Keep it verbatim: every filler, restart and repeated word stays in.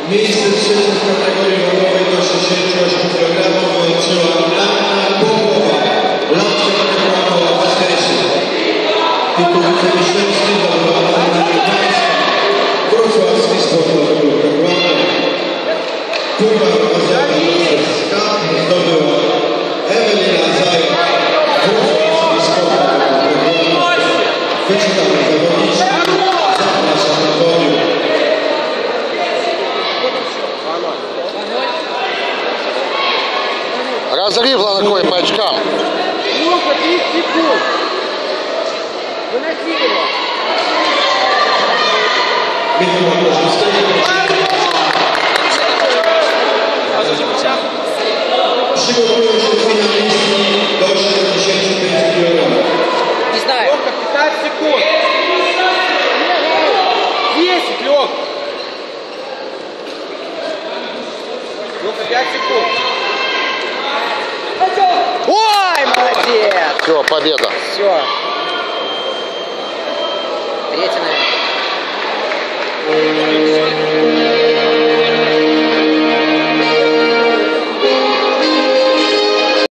Miejsce trzecie w kategorii wagowej do sześćdziesięciu ośmiu kilogramów włączyła Anna Popowa, latka kategoria czterdzieści. Tytuł wicemistrzowski zdobyła Anna Wielkańska, wrocławski sportowy klub Kapłana. Puchar Azjatycka zdobyła Ewelina Zając, wrocławski sportowy klub Kapłana. Wyczitamy zawodniczki, zapraszam na podium. Разрыв ланкой по очкам. Лёха, тридцать секунд. Выноси его. Przygotowują się finaliści do siedemdziesięciu pięciu kilogramów. Не знаю. Лёха, пятнадцать секунд. десять, Лёха. Лёха, пять секунд. Ой, молодец! Все, победа. Все. Третья, наверное.